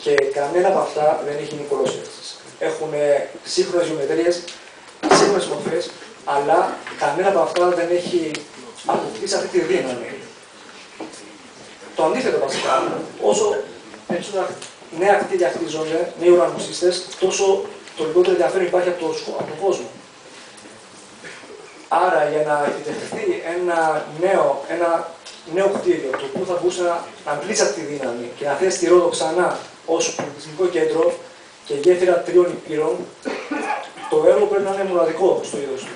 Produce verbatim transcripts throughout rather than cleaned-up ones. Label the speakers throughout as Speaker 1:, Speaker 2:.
Speaker 1: και κανένα από αυτά δεν έχει γίνει πολλοσέλξης. Έχουν σύγχρονες γεωμετρίες, σύγχρονες μορφές, αλλά κανένα από αυτά δεν έχει αποκτήσει αυτή τη δύναμη. Το αντίθετο βασικά, όσο περισσότερα νέα κτίρια χτίζονται, νέοι ουρανοσύστες, τόσο το λιγότερο ενδιαφέρον υπάρχει από, το, από τον κόσμο. Άρα, για να επιτευχθεί ένα νέο, ένα νέο κτίριο, το οποίο θα μπορούσε να αντλήσει αυτή τη δύναμη και να θέσει τη Ρόδο ξανά ως πολιτισμικό κέντρο και γέφυρα τριών υπήρων, το έργο πρέπει να είναι μοναδικό στο είδος του.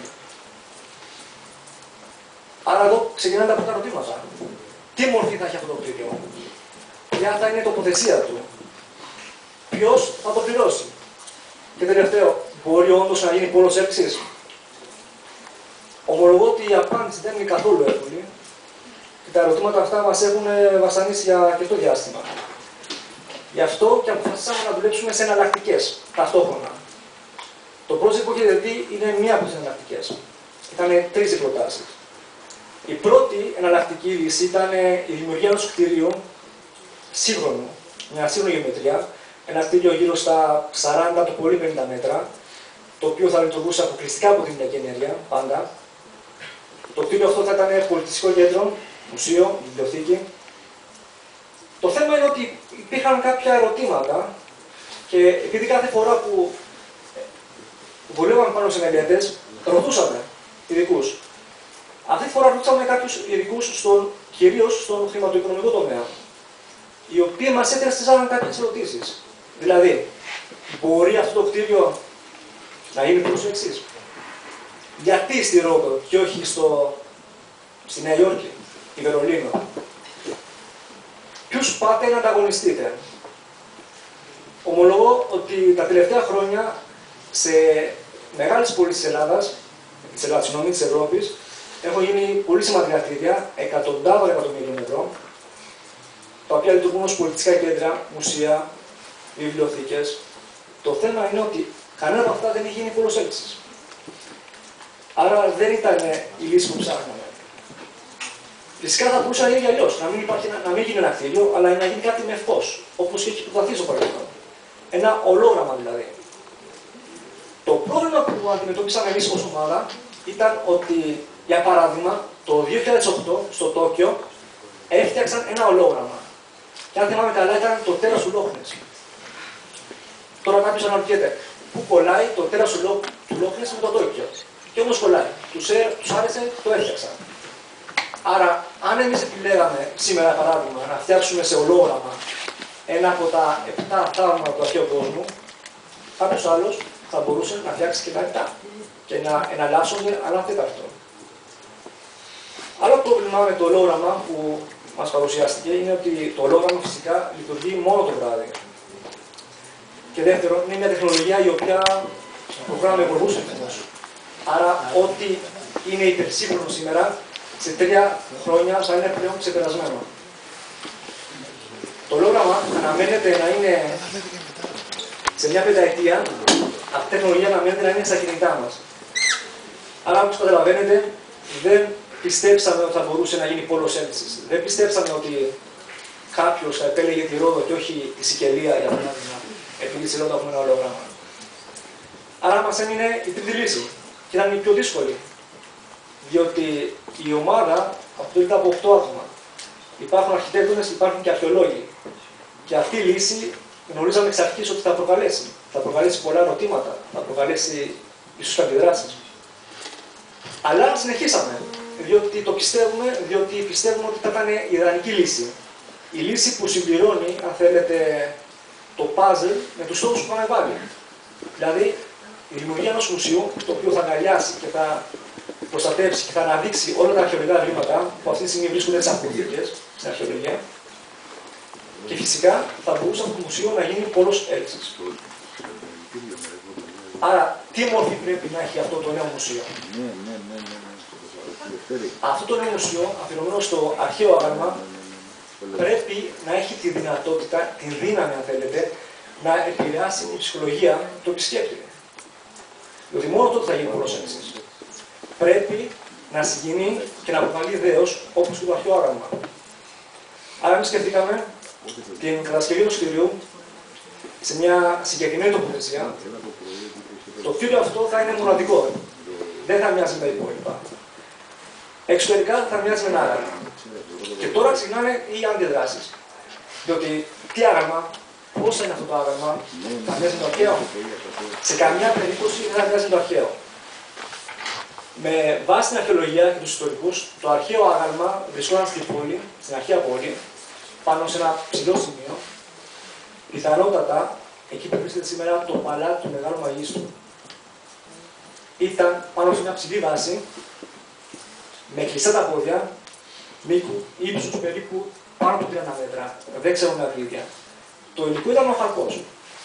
Speaker 1: Άρα, εδώ ξεκινάνε τα πρώτα ερωτήματα. Τι μορφή θα έχει αυτό το κτίριο, ποια θα είναι η τοποθεσία του, ποιος θα το πληρώσει. Και τελευταίο, μπορεί όντως να γίνει πόλος έλξης. Ομολογώ ότι η απάντηση δεν είναι καθόλου εύκολη και τα ερωτήματα αυτά μας έχουν βασανίσει για αρκετό διάστημα. Γι' αυτό και αποφασίσαμε να δουλέψουμε σε εναλλακτικές ταυτόχρονα. Το project που έχετε δει είναι μία από τις εναλλακτικές. Ήταν τρεις οι προτάσεις. Η πρώτη εναλλακτική λύση ήταν η δημιουργία ενός κτίριου σύγχρονου, μια σύγχρονη γεωμετρία, ένα κτίριο γύρω στα σαράντα το πολύ πενήντα μέτρα, το οποίο θα λειτουργούσε αποκλειστικά από την ηλιακή ενέργεια, πάντα. Το κτίριο αυτό θα ήταν πολιτιστικό κέντρο, μουσείο, βιβλιοθήκη. Το θέμα είναι ότι υπήρχαν κάποια ερωτήματα και επειδή κάθε φορά που δουλεύαμε πάνω σε μελέτες, ρωτούσαμε ειδικούς. Αυτή τη φορά ρωτήσαμε κάποιους ειδικούς, στον, κυρίως στον χρηματοοικονομικό τομέα, οι οποίοι μας έθεσαν κάποιες ερωτήσεις. Δηλαδή, μπορεί αυτό το κτίριο να γίνει προς το εξής. Γιατί στη Ρόδο και όχι στο, στη Νέα Υόρκη ή Βερολίνο. Ποιους πάτε να ανταγωνιστείτε. Ομολογώ ότι τα τελευταία χρόνια σε μεγάλες πόλεις της Ελλάδας, της Ελλάδας, συγγνώμη, της Ευρώπης, έχουν γίνει πολύ σημαντικά κτίρια, εκατοντάδων εκατομμύριων ευρώ, τα οποία λειτουργούν ως πολιτιστικά κέντρα, μουσεία, βιβλιοθήκες. Το θέμα είναι ότι κανένα από αυτά δεν έχει γίνει πόλος έλξης. Άρα δεν ήταν η λύση που ψάχναμε. Φυσικά θα μπορούσε να γίνει αλλιώς, να μην, υπάρχει, να μην γίνει ένα κτίριο, αλλά να γίνει κάτι με φως, όπως έχει προταθεί στο παρελθόν. Ένα ολόγραμμα δηλαδή. Το πρόβλημα που αντιμετωπίσαμε εμείς ως ομάδα ήταν ότι, για παράδειγμα, το δύο χιλιάδες οκτώ στο Τόκιο έφτιαξαν ένα ολόγραμμα. Και αν θυμάμαι καλά, ήταν το τέρας του Λόχνες. Τώρα κάποιος αναρωτιέται, πού κολλάει το τέρας του Λόχνες με το Τόκιο. Και όμως κολλάει. Τους, ε, τους άρεσε, το έφτιαξαν. Άρα, αν εμείς επιλέγαμε σήμερα, παράδειγμα, να φτιάξουμε σε ολόγραμμα ένα από τα επτά θαύματα του αρχαίου κόσμου, κάποιος άλλος θα μπορούσε να φτιάξει και τα επτά και να εναλλάσσονται ανατέταρτο. Άλλο πρόβλημα με το ολόγραμμα που μας παρουσιάστηκε είναι ότι το ολόγραμμα φυσικά λειτουργεί μόνο το βράδυ. Και δεύτερον, είναι μια τεχνολογία η οποία προχωρά με πολλούς ρυθμούς. Άρα, ό,τι είναι υπερσύγχρονο σήμερα, σε τρία χρόνια θα είναι πλέον ξεπερασμένο. Το ολόγραμμα αναμένεται να είναι σε μια πενταετία, αυτή η τεχνολογία αναμένεται να είναι στα κινητά μας. Άρα, όπως καταλαβαίνετε, δεν πιστέψαμε ότι θα μπορούσε να γίνει πόλος έλξης. Δεν πιστέψαμε ότι κάποιος θα επέλεγε τη Ρόδο και όχι τη Σικελία, για παράδειγμα, επειδή στη Ρόδο έχουμε ένα ολόγραμμα. Άρα μας έμεινε η τρίτη λύση. Και ήταν η πιο δύσκολη. Διότι η ομάδα αποτελείται από οκτώ άτομα. Υπάρχουν αρχιτέκτονες, υπάρχουν και αρχαιολόγοι. Και αυτή η λύση γνωρίζαμε εξ αρχής ότι θα προκαλέσει. Θα προκαλέσει πολλά ερωτήματα, θα προκαλέσει ίσως αντιδράσεις. Αλλά συνεχίσαμε. Διότι το πιστεύουμε, διότι πιστεύουμε ότι θα ήταν η ιδανική λύση. Η λύση που συμπληρώνει, αν θέλετε, το puzzle με τους στόχους που είχαμε βάλει. Δηλαδή, η δημιουργία ενός μουσείου, το οποίο θα αγκαλιάσει και θα προστατεύσει και θα αναδείξει όλα τα αρχαιολογικά βήματα που αυτή τη στιγμή βρίσκονται στις αποθήκες, στην αρχαιολογία. Και φυσικά θα μπορούσε αυτό το μουσείο να γίνει πόλος έλξης. Άρα, τι μορφή πρέπει να έχει αυτό το νέο μουσείο. Αυτό το νέο μουσείο, αφιερωμένο στο αρχαίο άγαλμα, πρέπει να έχει τη δυνατότητα, τη δύναμη αν θέλετε, να επηρεάσει την ψυχολογία του επισκέπτη. Διότι μόνο τότε θα γίνει πόλος έλξης. Πρέπει να συγκινεί και να προκαλεί δέος όπως και το αρχαίο άγαλμα. Άρα, εμείς σκεφτήκαμε την κατασκευή του κτηρίου σε μια συγκεκριμένη τοποθεσία, το κτίριο αυτό θα είναι μοναδικό. Δεν θα μοιάζει με τα υπόλοιπα. Εξωτερικά θα μοιάζει με ένα άγαλμα. Και τώρα ξεκινάνε οι αντιδράσεις. Διότι τι άγαλμα, πώς είναι αυτό το άγαλμα, θα μοιάζει με το αρχαίο. Σε καμιά περίπτωση δεν θα μοιάζει με το αρχαίο. Με βάση την αρχαιολογία και τους ιστορικούς, το αρχαίο άγαλμα βρισκόταν στην πόλη, στην αρχαία πόλη, πάνω σε ένα ψηλό σημείο. Πιθανότατα, εκεί που βρίσκεται σήμερα το παλάτι του Μεγάλου Μαγίστρου, ήταν πάνω σε μια ψηλή βάση, με κλειστά τα πόδια, μήκου, ύψους περίπου πάνω από τριάντα μέτρα. Δεν ξέρω με ακρίβεια. Το υλικό ήταν ο χαλκός.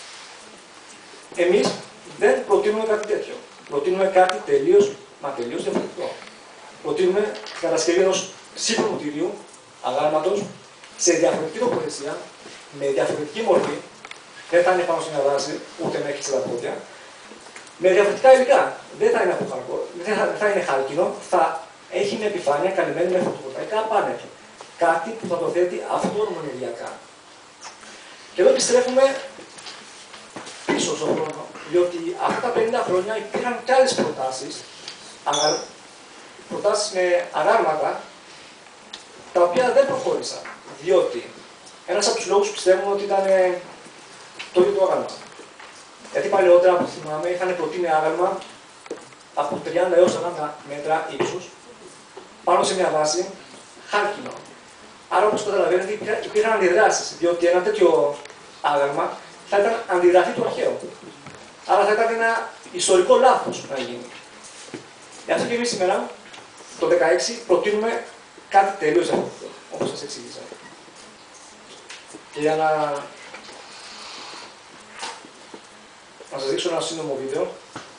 Speaker 1: Εμείς δεν προτείνουμε κάτι τέτοιο. Προτείνουμε κάτι τελείως, μα τελείως διαφορετικό. Προτείνουμε την κατασκευή ενός σύγχρονου κτηρίου, αγάλματος, σε διαφορετική τοποθεσία, με διαφορετική μορφή. Δεν θα είναι πάνω σε μια βάση, ούτε με κλειστά τα πόδια. Με διαφορετικά υλικά. Δεν θα είναι από χαλκό, δεν θα, θα είναι χάλκινο, θα έχει μια επιφάνεια καλυμμένη με φωτοβολταϊκά πάνελ. Κάτι που θα το θέτει αυτόνομα ενεργειακά. Και εδώ επιστρέφουμε πίσω στον χρόνο, διότι αυτά τα πενήντα χρόνια υπήρχαν και άλλες προτάσεις, αγα... προτάσεις με αγάλματα, τα οποία δεν προχώρησαν. Διότι ένας από τους λόγους πιστεύουμε ότι ήταν το ίδιο το άγαλμα. Γιατί παλαιότερα, που θυμάμαι, είχαν προτείνει άγαλμα από τριάντα έως σαράντα μέτρα ύψους, πάνω σε μια βάση, χάλκινο. Άρα, όπως καταλαβαίνετε, υπήρχαν αντιδράσεις, διότι ένα τέτοιο άγαλμα θα ήταν αντιγραφή του αρχαίου. Άρα θα ήταν ένα ιστορικό λάθος να γίνει. Γι' αυτό και εμείς σήμερα, το δύο χιλιάδες δεκαέξι, προτείνουμε κάτι τελείως διαφορετικό, όπως σας εξήγησα. Και για να, να σας δείξω ένα σύντομο βίντεο.